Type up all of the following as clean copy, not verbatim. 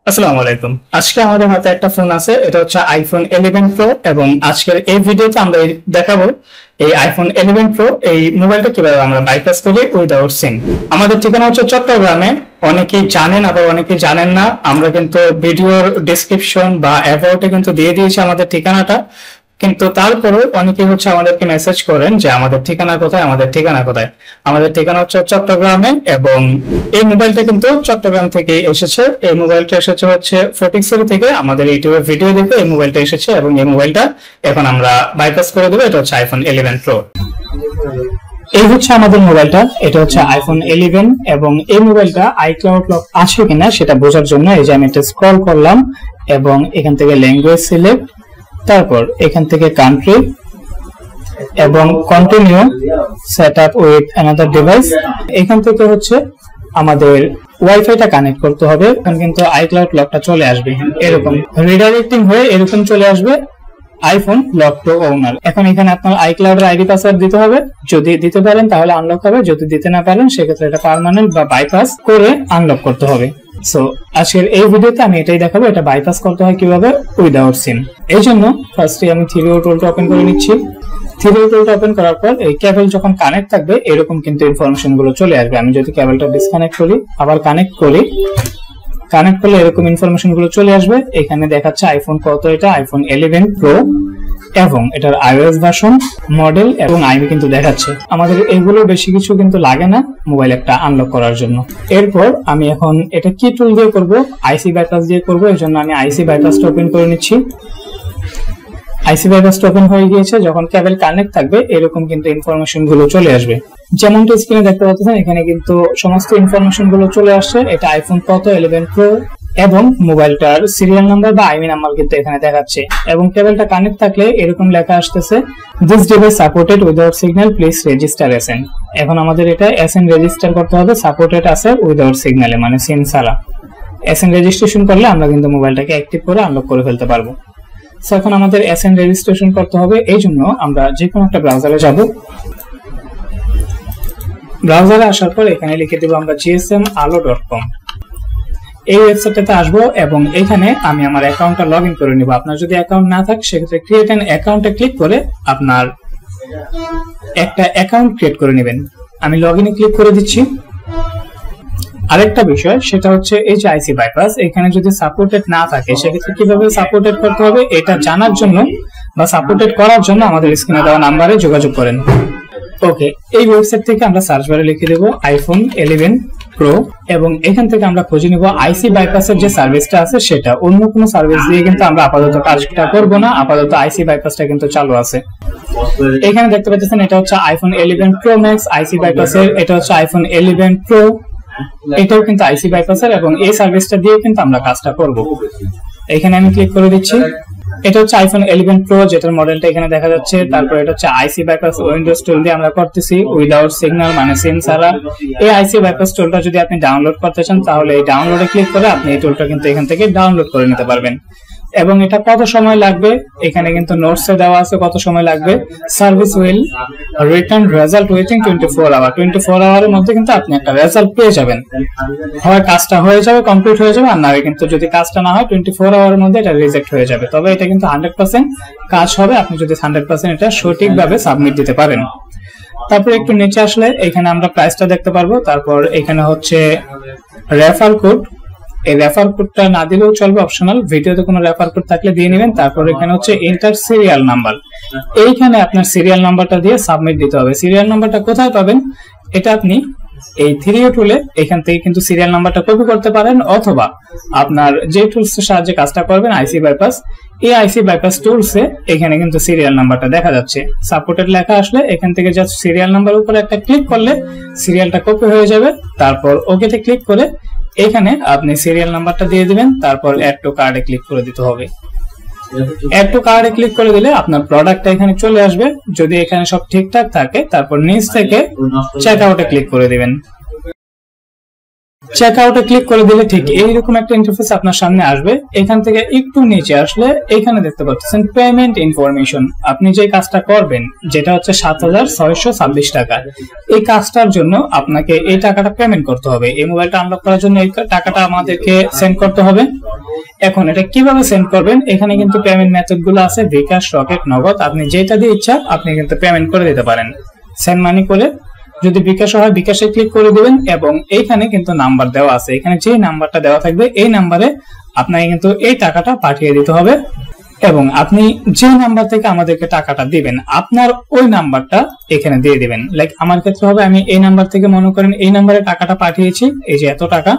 আসসালামু আলাইকুম। আজকে আমাদের হাতে একটা ফোন আছে, এটা হচ্ছে আইফোন 11 প্রো এবং আজকের এই ভিডিওতে আমরা দেখাবো এই আইফোন 11 প্রো এই মোবাইলটা কিভাবে আমরা বাইপাস করি উইদাউট সিম। আমাদের ঠিকানা হচ্ছে চট্টগ্রামে। অনেকেই জানেন আবার অনেকেই জানেন না। আমরা কিন্তু ভিডিওর ডেসক্রিপশন বা অ্যাবাউটে কিন্তু দিয়ে দিয়েছি আমাদের ঠিকানাটা, কিন্তু তারপরেও অনেকেই হচ্ছে আমাদেরকে মেসেজ করেন যে আমাদের ঠিকানা কোথায়। আমাদের ঠিকানা হচ্ছে চট্টগ্রামে এবং এই মোবাইলটা কিন্তু চট্টগ্রাম থেকে এসেছে। এই মোবাইলটা এসেছে হচ্ছে ফটিকছড়ি থেকে। আমাদের ইউটিউবে ভিডিও দেখে এই মোবাইলটা এসেছে এবং এই মোবাইলটা এখন আমরা বাইপাস করে দেবো। এটা হচ্ছে আইফোন 11 প্রো। এই হচ্ছে আমাদের মোবাইলটা, এটা হচ্ছে আইফোন 11 এবং এই মোবাইলটা আইক্লাউড লক আছে কিনা সেটা বোঝার জন্য এই যে আমি এটা স্ক্রল করলাম এবং এখান থেকে ল্যাঙ্গুয়েজ সিলেক্ট, তারপর এখান থেকে কান্ট্রি এবং continue set up with another device. এখান থেকে হচ্ছে আমাদের ওয়াইফাইটা কানেক্ট করতে হবে। এখন কিন্তু আইক্লাউড লকটা চলে আসবে, এরকম রিডাইরেক্টিং হয়ে এরকম চলে আসবে আইফোন লক টু ওনার। এখন এখানে আপনার আইক্লাউডের আইডি পাসওয়ার্ড দিতে হবে। যদি দিতে পারেন তাহলে আনলক হবে, যদি দিতে না পারেন সেক্ষেত্রে এটা পার্মানেন্ট বা বাইপাস করে আনলক করতে হবে। সো আজকের এই ভিডিওতে আমি এটাই দেখাবো, এটা বাইপাস করতে হয় কিভাবে উইদাউট সিম। এই জন্য ফার্স্টে আমি 3O টুলটা ওপেন করে নিচ্ছি। 3O টুলটা ওপেন করার পর এই কেবল যখন কানেক্ট থাকবে এরকম কিন্তু ইনফরমেশন গুলো চলে আসবে। আমি যদি কেবলটা ডিসকানেক্ট করি আবার কানেক্ট করি, কানেক্ট করলে এরকম ইনফরমেশন গুলো চলে আসবে। এখানে দেখাচ্ছে আইফোন কত, এটা আইফোন 11 প্রো এবং এটার iOS ভার্সন, মডেল এবং আইমি কিন্তু দেখাচ্ছে। আমাদের এগুলো বেশি কিছু কিন্তু লাগে না মোবাইল একটা আনলক করার জন্য। এরপর আমি এখন এটা কি টুল দিয়ে করব, আইসি বাইপাস দিয়ে করব। এই জন্য আমি আইসি বাইপাসটা ওপেন করে নিচ্ছি। আইসি বাইপাসটা ওপেন হয়ে গিয়েছে। যখন কেবল কানেক্ট থাকবে এরকম কিন্তু ইনফরমেশন গুলো চলে আসবে। যেমনটা স্ক্রিনে দেখতে পাচ্ছেন এখানে কিন্তু সমস্ত ইনফরমেশন গুলো চলে আসছে। এটা আইফোন কত 11 প্রো এবং মোবাইলটার সিরিয়াল নাম্বার বা আইমি নাম্বার কিন্তু এখানে দেখাচ্ছে এবং কেবলটা কানেক্ট থাকলে এরকম লেখা আসতেছে this device supported without signal, please register SN. এখন আমাদের এটা এসএন রেজিস্টার করতে হবে। সাপোর্টেড আছে উইদাউট সিগন্যালে, মানে সিম ছাড়া। এসএন রেজিস্ট্রেশন করলে আমরা কিন্তু মোবাইলটাকে অ্যাক্টিভ করে আনলক করে ফেলতে পারবো। সো এখন আমাদের এসএন রেজিস্ট্রেশন করতে হবে। এই জন্য আমরা যে কোনো একটা ব্রাউজারে যাব। ব্রাউজারে আসার পর এখানে লিখে দেব আমরা gsmalo.com। এই ওয়েবসাইটটাতে আসবো এবং এখানে আমি আমার অ্যাকাউন্টটা লগ ইন করে নিব। আপনার যদি অ্যাকাউন্ট না থাকে সেক্ষেত্রে ক্রিয়েট অ্যান অ্যাকাউন্টে ক্লিক করে আপনার একটা অ্যাকাউন্ট ক্রিয়েট করে নেবেন। আমি লগ ইনে ক্লিক করে দিচ্ছি। আরেকটা বিষয় সেটা হচ্ছে এই যে আইসি বাইপাস, এখানে যদি সাপোর্টেড না থাকে সেক্ষেত্রে কিভাবে সাপোর্টেড করতে হবে এটা জানার জন্য বা সাপোর্টেড করার জন্য আমাদের স্ক্রিনে দেওয়া নাম্বারে যোগাযোগ করেন। ওকে, এই ওয়েবসাইট থেকে আমরা সার্চ বারে লিখে দেব আইফোন 11 প্রো এবং এখান থেকে আমরা খুঁজে নিব আইসি বাইপাসের যে সার্ভিসটা আছে সেটা। অন্য কোনো সার্ভিস দিয়ে কিন্তু আমরা আপাতত কাজটা করব না, আপাতত আইসি বাইপাসটা কিন্তু চালু আছে। এখানে দেখতে পাচ্ছেন এটা হচ্ছে আইফোন 11 প্রো ম্যাক্স আইসি বাইপাসের, এটা হচ্ছে আইফোন 11 প্রো, এটাও কিন্তু আইসি বাইপাসের এবং এই সার্ভিসটা দিয়ে কিন্তু আমরা কাজটা করব। এখানে আমি ক্লিক করে দিচ্ছি। এটা হচ্ছে আইফোন 11 প্রো যেটার মডেলটা এখানে দেখা যাচ্ছে। তারপর এটা হচ্ছে আইসি বাইপাস উইন্ডোজ টুল দিয়ে আমরা করতেছি উইদাউট সিগন্যাল, মানে সিম ছাড়া। এই আইসি বাইপাস টুলটা যদি আপনি ডাউনলোড করতে চান তাহলে এই ডাউনলোডে ক্লিক করে আপনি এই টুলটা কিন্তু এখান থেকে ডাউনলোড করে নিতে পারবেন। এবং এটা কত সময় লাগবে এখানে কিন্তু নোটসে দেওয়া আছে কত সময় লাগবে। Service will return result within 24 hour. 24 আওয়ারের মধ্যে কিন্তু আপনি একটা রেজাল্ট পেয়ে যাবেন। হয় কাজটা হয়ে যাবে, কমপ্লিট হয়ে যাবে, আর না কিন্তু যদি কাজটা না হয় 24 আওয়ারের মধ্যে এটা রিজেক্ট হয়ে যাবে। তবে এটা কিন্তু 100% কাজ হবে আপনি যদি 100% এটা সঠিকভাবে সাবমিট দিতে পারেন। তারপর একটু নিচে আসলে এখানে আমরা প্রাইসটা দেখতে পারবো। তারপর এখানে হচ্ছে রেফার কোড। এই রেফার কোডটা না দিলেও চলবে, অপশনাল। ভিডিওতে কোনো রেফার কোড থাকলে দিয়ে নেবেন। তারপর এখানে হচ্ছে এন্টার সিরিয়াল নাম্বার। এইখানে আপনার সিরিয়াল নাম্বারটা দিয়ে সাবমিট দিতে হবে। সিরিয়াল নাম্বারটা কোথায় পাবেন এটা আপনি এই 3O টুলে এখান থেকে কিন্তু সিরিয়াল নাম্বারটা কপি করতে পারেন, অথবা আপনার যে টুলসের সাহায্যে কাজটা করবেন আইসি বাইপাস, এই আইসি বাইপাস টুলসে এখানে কিন্তু সিরিয়াল নাম্বারটা দেখা যাচ্ছে। সাপোর্টেড লেখা আসলে এখান থেকে জাস্ট সিরিয়াল নাম্বার উপরে একটা ক্লিক করলে সিরিয়ালটা কপি হয়ে যাবে। তারপর ওকেতে ক্লিক করে এখানে আপনি সিরিয়াল নাম্বারটা দিয়ে দিবেন। তারপর অ্যাড টু কার্ডে ক্লিক করে দিতে হবে। অ্যাড টু কার্ডে ক্লিক করে দিলে আপনার প্রোডাক্টটা এখানে চলে আসবে। যদি এখানে সব ঠিকঠাক থাকে তারপর নিচ থেকে চেক আউটে ক্লিক করে দিবেন। চেক আউটে ক্লিক করে দিলে ঠিক এইরকম একটা ইন্টারফেস আপনার সামনে আসবে। এখান থেকে একটু নিচে আসলে এখানে দেখতে পাচ্ছেন পেমেন্ট ইনফরমেশন। আপনি যে কাজটা করবেন যেটা হচ্ছে 7626 টাকা, এই কাজটার জন্য আপনাকে এই টাকাটা পেমেন্ট করতে হবে। এই মোবাইলটা আনলক করার জন্য এই টাকাটা আমাদেরকে সেন্ড করতে হবে। এখন এটা কিভাবে সেন্ড করবেন, এখানে কিন্তু পেমেন্ট মেথড গুলো আছে, বিকাশ, রকেট, নগদ। আপনি যেটা দিয়ে ইচ্ছা আপনি কিন্তু পেমেন্ট করে দিতে পারেন। সেন্ড মানি করে যদি বিকাশ হয় বিকাশে ক্লিক করে দিবেন, এবং এইখানে কিন্তু নাম্বার দেওয়া আছে, এখানে যে নাম্বারটা দেওয়া থাকবে এই নাম্বারে আপনাকে কিন্তু এই টাকাটা পাঠিয়ে দিতে হবে। এবং আপনি যে নাম্বার থেকে আমাদেরকে টাকাটা দিবেন আপনার ওই নাম্বারটা এখানে দিয়ে দিবেন। লাইক আমার ক্ষেত্রে হবে আমি এই নাম্বার থেকে মনে করেন এই নাম্বারে টাকাটা পাঠিয়েছি, এই যে এত টাকা,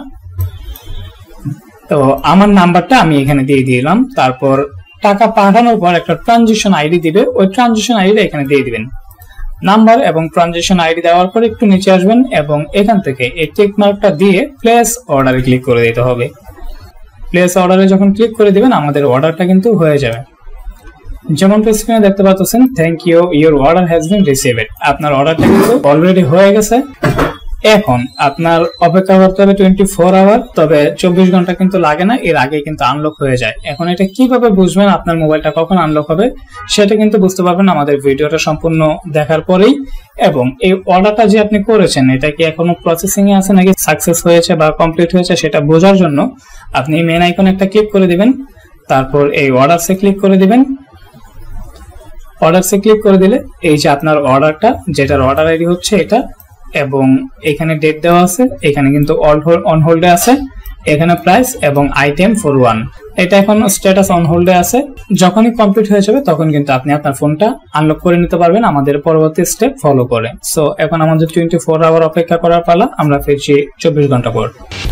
তো আমার নাম্বারটা আমি এখানে দিয়ে দিলাম। তারপর টাকা পাঠানোর পর একটা ট্রানজিশন আইডি দিবে, ওই ট্রানজিশন আইডিটা এখানে দিয়ে দিবেন। নাম্বার এবং ট্রানজিশন আইডি দেওয়ার পর একটু নিচে আসবেন এবং এখান থেকে এই টিক মার্কটা দিয়ে প্লেস অর্ডারে ক্লিক করে দিতে হবে। প্লেস অর্ডারে যখন ক্লিক করে দিবেন আমাদের অর্ডারটা কিন্তু হয়ে যাবে। যেমন স্ক্রিনে দেখতে পাচ্ছেন, thank you, your order has been received. আপনার অর্ডারটা কিন্তু অলরেডি হয়ে গেছে। এখন আপনার অপেক্ষা করতে হবে 24 আওয়ার, তবে 24 ঘন্টা কিন্তু লাগে না, এর আগে কিন্তু আনলক হয়ে যায়। এখন এটা কিভাবে বুঝবেন আপনার মোবাইলটা কখন আনলক হবে, সেটা কিন্তু বুঝতে পারবেন আমাদের ভিডিওটা সম্পূর্ণ দেখার পরেই। এবং এই অর্ডারটা যে আপনি করেছেন এটা কি এখনো প্রসেসিং এ আছে নাকি সাকসেস হয়েছে বা কমপ্লিট হয়েছে সেটা বোঝার জন্য আপনি মেন আইকনে একটা ক্লিক করে দিবেন, তারপর এই অর্ডারসে ক্লিক করে দিবেন। অর্ডারসে ক্লিক করে দিলে এই যে আপনার অর্ডারটা, যেটার অর্ডার আইডি হচ্ছে এটা, এবং এখানে ডেট দেওয়া আছে, এখানে কিন্তু অন হোল্ডে আছে, এখানে প্রাইস এবং আইটেম ফর 1, এটা এখন স্ট্যাটাস অন হোল্ডে আছে। যখনই কমপ্লিট হয়ে যাবে তখন কিন্তু আপনি আপনার ফোনটা আনলক করে নিতে পারবেন আমাদের পরবর্তী স্টেপ ফলো করে। সো এখন আমাদের 24 আওয়ার অপেক্ষা করার পালা, আমরা ফিরছি 24 ঘন্টা পর।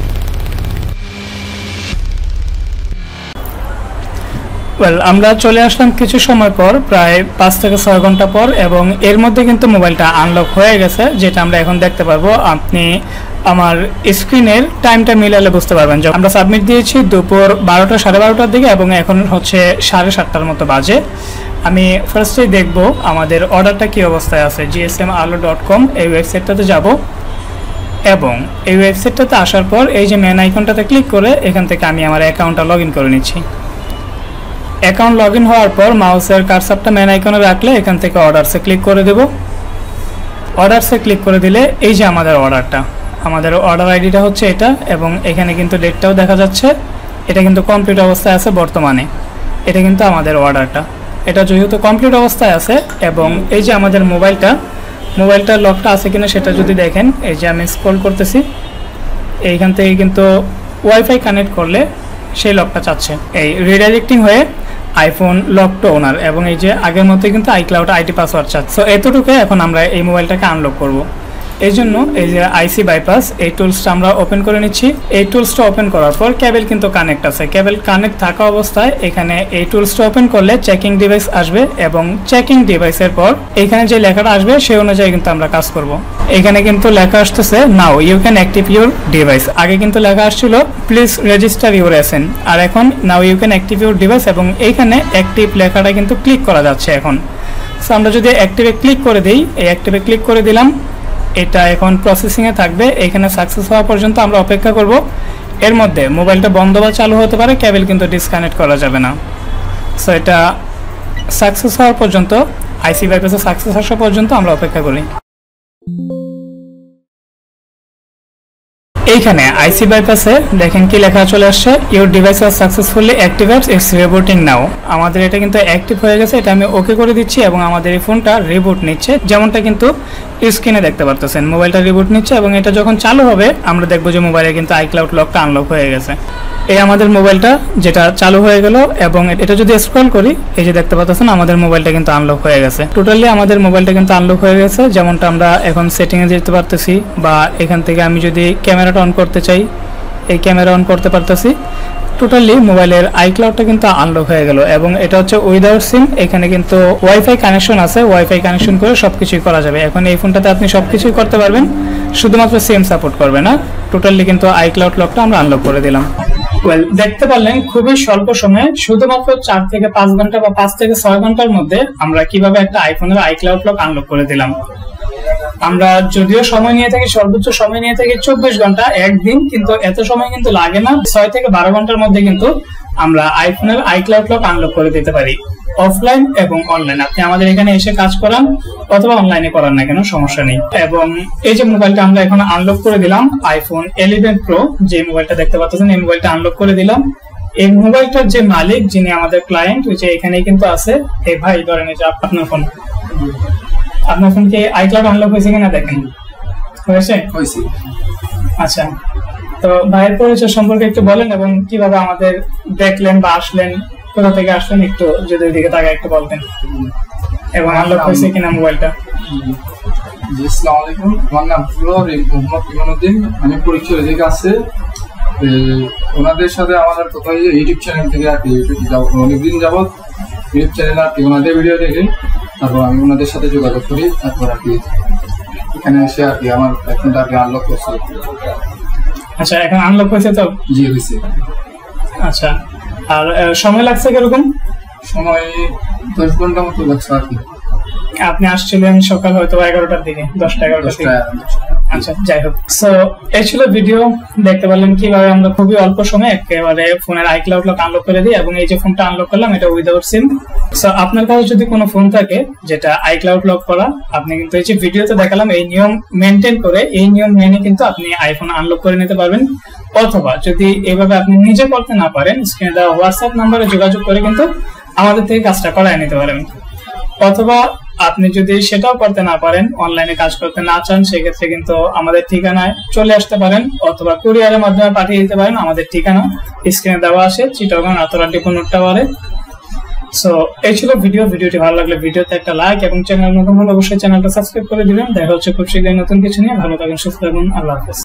আমরা চলে আসলাম কিছু সময় পর, প্রায় 5 থেকে 6 ঘন্টা পর, এবং এর মধ্যে কিন্তু মোবাইলটা আনলক হয়ে গেছে, যেটা আমরা এখন দেখতে পারবো। আপনি আমার স্ক্রিনের টাইমটা মিলালে বুঝতে পারবেন যে আমরা সাবমিট দিয়েছি দুপুর 12টা 12:30টার দিকে, এবং এখন হচ্ছে 7:30টার মতো বাজে। আমি ফার্স্টেই দেখব আমাদের অর্ডারটা কি অবস্থায় আছে। gsmalo.com এই ওয়েবসাইটটাতে যাব, এবং এই ওয়েবসাইটটাতে আসার পর এই যে মেন আইকনটাতে ক্লিক করে এখান থেকে আমি আমার অ্যাকাউন্টটা লগ ইন করে নিচ্ছি। অ্যাকাউন্ট লগ ইন হওয়ার পর মাউসের কার্সারটা মেন আইকনে রাখলে এখান থেকে অর্ডারসে ক্লিক করে দেব। অর্ডারসে ক্লিক করে দিলে এই যে আমাদের অর্ডারটা, আমাদের অর্ডার আইডিটা হচ্ছে এটা, এবং এখানে কিন্তু ডেটটাও দেখা যাচ্ছে। এটা কিন্তু কমপ্লিট অবস্থায় আছে বর্তমানে, এটা কিন্তু আমাদের অর্ডারটা। এটা যেহেতু কমপ্লিট অবস্থায় আছে, এবং এই যে আমাদের মোবাইলটার লকটা আছে কিনা সেটা যদি দেখেন, এই যে আমি স্ক্রল করতেছি, এইখান থেকে কিন্তু ওয়াইফাই কানেক্ট করলে সেই লকটা চাচ্ছে, এই রিডাইরেক্টিং হয়ে আইফোন লক টু ওনার, এবং এই যে আগের মতোই কিন্তু আইক্লাউড আইডি পাসওয়ার্ড চাচ্ছে। সো এতটুকু এখন আমরা এই মোবাইলটাকে আনলক করব। এই জন্য এই যে আইসি বাইপাস এই টুলসটা আমরা ওপেন করে নিচ্ছি। এই টুলসটা ওপেন করার পর কেবল কিন্তু কানেক্ট আছে, কেবল কানেক্ট থাকা অবস্থায় এখানে এই টুলসটা ওপেন করলে চেকিং ডিভাইস আসবে, এবং চেকিং ডিভাইসের পর এখানে যে লেখাটা আসবে সেই অনুযায়ী কিন্তু আমরা কাজ করব। এখানে কিন্তু লেখা আসতেছে now you can active your device, আগে কিন্তু লেখা আসছিল প্লিজ রেজিস্টার ইউর এসএন, আর এখন now you can active your device, এবং এইখানে অ্যাক্টিভ লেখাটা কিন্তু ক্লিক করা যাচ্ছে এখন। সো আমরা যদি অ্যাক্টিভে ক্লিক করে দিই, এই অ্যাক্টিভে ক্লিক করে দিলাম, এটা এখন প্রসেসিং এ থাকবে। এখানে সাকসেস হওয়া পর্যন্ত আমরা অপেক্ষা করব। এর মধ্যে মোবাইলটা বন্ধ বা চালু হতে পারে, কেবল কিন্তু ডিসকানেক্ট করা যাবে না। সো এটা সাকসেস হওয়ার পর্যন্ত, আইসি বাইপাসে সাকসেস আসা পর্যন্ত আমরা অপেক্ষা করি। এইখানে আইসি বাইপাসে দেখেন কি লেখা চলে আসছে, your device was successfully activates, it's rebooting now. আমাদের এটা কিন্তু অ্যাক্টিভ হয়ে গেছে, এটা আমি ওকে করে দিচ্ছি, এবং আমাদের এই ফোনটা রিবুট নিচ্ছে, যেমনটা কিন্তু স্ক্রিনে দেখতে পারতেছেন। মোবাইলটা রিবুট নিচ্ছে, এবং এটা যখন চালু হবে আমরা দেখবো যে মোবাইলে কিন্তু আইক্লাউড লকটা আনলক হয়ে গেছে। এই আমাদের মোবাইলটা যেটা চালু হয়ে গেল, এবং এটা যদি স্ক্রল করি এই যে দেখতে পাচ্ছেন আমাদের মোবাইলটা কিন্তু আনলক হয়ে গেছে। টোটালি আমাদের মোবাইলটা কিন্তু আনলক হয়ে গেছে, যেমনটা আমরা এখন সেটিং এ যেতে পারতেছি, বা এখান থেকে আমি যদি ক্যামেরাটা অন করতে চাই এই ক্যামেরা অন করতে পারতেছি। টোটালি মোবাইলের আইক্লাউডটা কিন্তু আনলক হয়ে গেল, এবং এটা হচ্ছে উইদাউট সিম। এখানে কিন্তু ওয়াইফাই কানেকশন আছে, ওয়াইফাই কানেকশন করে সবকিছুই করা যাবে। এখন এই ফোনটাতে আপনি সবকিছুই করতে পারবেন, শুধুমাত্র সিম সাপোর্ট করবে না। টোটালি কিন্তু আইক্লাউড লকটা আমরা আনলক করে দিলাম। দেখতে পারলেন খুবই স্বল্প সময়ে, শুধুমাত্র 4 থেকে 5 ঘন্টা বা 5 থেকে 6 ঘন্টার মধ্যে আমরা কিভাবে একটা আইফোনের আইক্লাউড লক আনলক করে দিলাম। আমরা যদিও সময় নিয়ে থাকি, সর্বোচ্চ সময় নিয়ে থাকি 24 ঘন্টা, একদিন, কিন্তু এত সময় কিন্তু লাগে না। 6 থেকে 12 ঘন্টার মধ্যে কিন্তু আমরা আইফোনের আইক্লাউড লক আনলক করে দিতে পারি, অফলাইন এবং অনলাইন। আপনি আমাদের এখানে এসে কাজ করান অথবা অনলাইনে করান না কেন, সমস্যা নেই। এবং এই যে মোবাইলটা আমরা এখন আনলক করে দিলাম, আইফোন 11 প্রো যে মোবাইলটা দেখতে পাচ্ছেন, এই মোবাইলটা আনলক করে দিলাম। এই মোবাইলটার যে মালিক, যিনি আমাদের ক্লায়েন্ট, ওই যে এখানেই কিন্তু আছে। এই ভাই ধরেন এই যে আপনার ফোন, আপনার ফোন কি আইক্লাউড আনলক হয়েছে কিনা দেখেন। হয়েছে? আচ্ছা, তো ভাইয়ের পরিচয় সম্পর্কে একটু বলেন এবং কিভাবে আমাদের দেখলেন বা আসলেন, কোথা থেকে আসলেন, একটু যদি ওইদিকে তাকে একটু বলতেন, এবং আনলক হয়েছে কিনা মোবাইলটা। আসসালামু আলাইকুম, আমার নাম মোহাম্মদ ইমানুদ্দিন। আমি পরিচয় এদিকে আছে ওনাদের সাথে আমাদের কোথায় ইউটিউব চ্যানেল থেকে আর কি অনেকদিন যাবৎ ইউটিউব চ্যানেল আর কি ওনাদের ভিডিও দেখে তারপর আমি ওনাদের সাথে যোগাযোগ করি। তারপর আর কি এখানে এসে আর কি আমার ফোনটা আর কি আনলক করছে। আচ্ছা, এখন আনলক হয়েছে তো? জি হয়েছে। আচ্ছা, আর সময় লাগছে কিরকম? সময় 10 ঘন্টা মতো লাগছে আর কি। আপনি আসছিলেন সকাল হয়তো 11টার দিকে, 10টা-11টার দিকে। আচ্ছা, যাই হোক, সো এই ছিল ভিডিও। দেখতে পারলেন কিভাবে আমরা খুবই অল্প সময়ে একেবারে ফোনের আইক্লাউড লক আনলক করে দিই, এবং এই যে ফোনটা আনলক করলাম এটা উইদাউট সিম। সো আপনার কাছে যদি কোনো ফোন থাকে যেটা আইক্লাউড লক করা, আপনি কিন্তু এই যে ভিডিওতে দেখালাম এই নিয়ম মেনটেন করে, এই নিয়ম মেনে কিন্তু আপনি আইফোন আনলক করে নিতে পারবেন। অথবা যদি এইভাবে আপনি নিজে করতে না পারেন, স্ক্রিনে দেওয়া হোয়াটসঅ্যাপ নাম্বারে যোগাযোগ করে কিন্তু আমাদের থেকে কাজটা করায় নিতে পারেন। অথবা আপনি যদি সেটাও করতে না পারেন, অনলাইনে কাজ করতে না চান, সেক্ষেত্রে কিন্তু আমাদের ঠিকানায় চলে আসতে পারেন, অথবা কুরিয়ারের মাধ্যমে পাঠিয়ে দিতে পারেন। আমাদের ঠিকানা স্ক্রিনে দেওয়া আছে, চিটাগং আতরাডি কোনুর টাওয়ারে। সো এই ছিল ভিডিওটি ভালো লাগলে ভিডিওতে একটা লাইক এবং চ্যানেল নতুন হলে অবশ্যই চ্যানেলটা সাবস্ক্রাইব করে দিবেন। দেখা হচ্ছে খুব শীঘ্রই নতুন কিছু নিয়ে। ভালো থাকুন, সুস্থ থাকুন, আল্লাহ হাফেজ।